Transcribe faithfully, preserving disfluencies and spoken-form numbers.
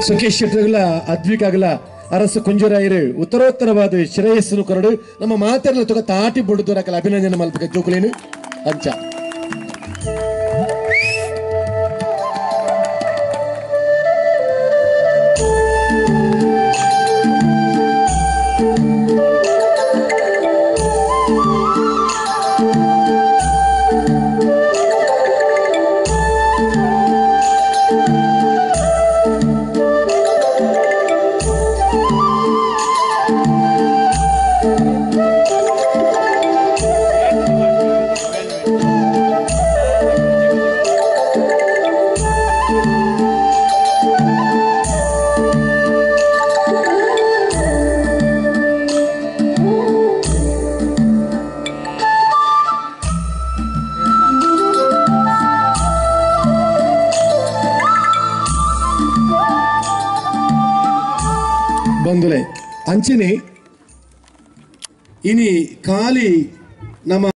ಸುಖೇಶ್ ಶೆಟ್ಟರ್ಗಳ ಅದ್ವಿಕಾಗಲ ಅರಸು ಕುಂಜರಾಯರು ಉತ್ತರೋತ್ತರವಾದ ಶ್ರೇಯಸ್ಸನ್ನು ಕೊರಡು ನಮ್ಮ ಮಾತನ್ನ ತುಗ ತಾಟಿ ಬುಡುದು ನಕಲ ಅಭಿನಂದನೆ ಮಲ್ಪಕ ಜೋಕುಲೇನು ಅಂಚ ಬಂಧುಲೆ ಅಂಚನೆ ಇನಿ ಖಾಲಿ ನಮ್ಮ